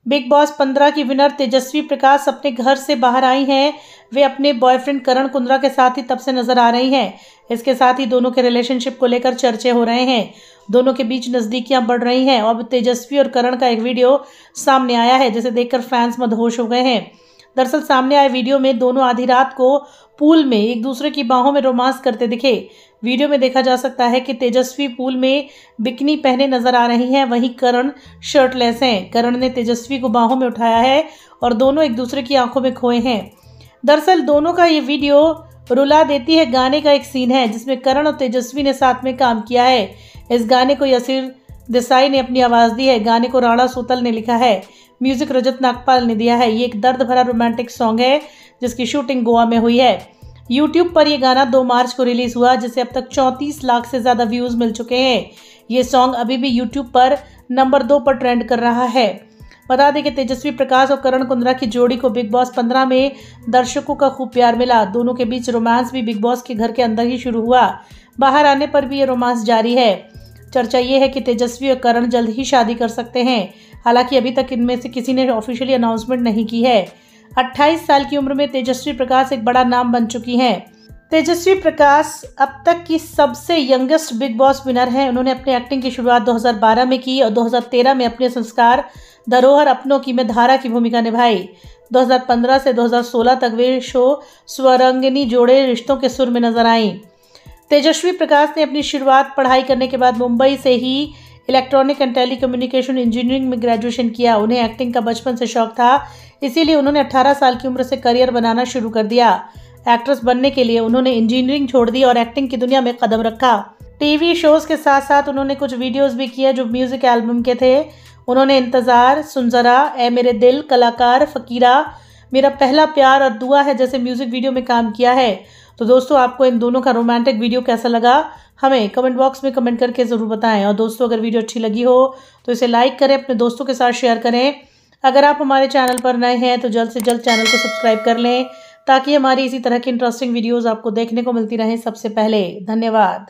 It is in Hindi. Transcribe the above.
बिग बॉस 15 की विनर तेजस्वी प्रकाश अपने घर से बाहर आई हैं। वे अपने बॉयफ्रेंड करण कुंद्रा के साथ ही तब से नजर आ रही हैं। इसके साथ ही दोनों के रिलेशनशिप को लेकर चर्चे हो रहे हैं। दोनों के बीच नजदीकियां बढ़ रही हैं। अब तेजस्वी और करण का एक वीडियो सामने आया है, जिसे देखकर फैंस मदहोश हो गए हैं। दरअसल सामने आए वीडियो में दोनों आधी रात को पूल में एक दूसरे की बाहों में रोमांस करते दिखे। वीडियो में देखा जा सकता है कि तेजस्वी पूल में बिकनी पहने नजर आ रही हैं, वहीं करण शर्टलेस हैं। करण ने तेजस्वी को बाहों में उठाया है और दोनों एक दूसरे की आंखों में खोए हैं। दरअसल दोनों का ये वीडियो रुला देती है गाने का एक सीन है, जिसमें करण और तेजस्वी ने साथ में काम किया है। इस गाने को यसीर देसाई ने अपनी आवाज़ दी है। गाने को राणा सूतल ने लिखा है, म्यूजिक रजत नागपाल ने दिया है। ये एक दर्द भरा रोमांटिक सॉन्ग है, जिसकी शूटिंग गोवा में हुई है। यूट्यूब पर यह गाना 2 मार्च को रिलीज हुआ, जिसे अब तक 34 लाख से ज़्यादा व्यूज़ मिल चुके हैं। ये सॉन्ग अभी भी यूट्यूब पर नंबर 2 पर ट्रेंड कर रहा है। बता दें कि तेजस्वी प्रकाश और करण कुंद्रा की जोड़ी को बिग बॉस 15 में दर्शकों का खूब प्यार मिला। दोनों के बीच रोमांस भी बिग बॉस के घर के अंदर ही शुरू हुआ। बाहर आने पर भी ये रोमांस जारी है। चर्चा ये है कि तेजस्वी और करण जल्द ही शादी कर सकते हैं। हालांकि अभी तक इनमें से किसी ने ऑफिशियली अनाउंसमेंट नहीं की है। 28 साल की उम्र में तेजस्वी प्रकाश एक बड़ा नाम बन चुकी हैं। तेजस्वी प्रकाश अब तक की सबसे यंगेस्ट बिग बॉस विनर हैं। उन्होंने अपनी एक्टिंग की शुरुआत 2012 में की और 2013 में अपने संस्कार धरोहर अपनों की में धारा की भूमिका निभाई। 2015 से 2016 तक वे शो स्वरंगिनी जोड़े रिश्तों के सुर में नजर आईं। तेजस्वी प्रकाश ने अपनी शुरुआत पढ़ाई करने के बाद मुंबई से ही इलेक्ट्रॉनिक एंड टेलीकम्युनिकेशन इंजीनियरिंग में ग्रेजुएशन किया। उन्हें एक्टिंग का बचपन से शौक था, इसीलिए उन्होंने 18 साल की उम्र से करियर बनाना शुरू कर दिया। एक्ट्रेस बनने के लिए उन्होंने इंजीनियरिंग छोड़ दी और एक्टिंग की दुनिया में कदम रखा। टीवी शोज के साथ साथ उन्होंने कुछ वीडियोस भी किए जो म्यूजिक एल्बम के थे। उन्होंने इंतजार, सुन जरा, ए मेरे दिल, कलाकार, फकीरा, मेरा पहला प्यार और दुआ है जैसे म्यूजिक वीडियो में काम किया है। तो दोस्तों, आपको इन दोनों का रोमांटिक वीडियो कैसा लगा, हमें कमेंट बॉक्स में कमेंट करके ज़रूर बताएं। और दोस्तों, अगर वीडियो अच्छी लगी हो तो इसे लाइक करें, अपने दोस्तों के साथ शेयर करें। अगर आप हमारे चैनल पर नए हैं तो जल्द से जल्द चैनल को सब्सक्राइब कर लें, ताकि हमारी इसी तरह की इंटरेस्टिंग वीडियोज़ आपको देखने को मिलती रहें सबसे पहले। धन्यवाद।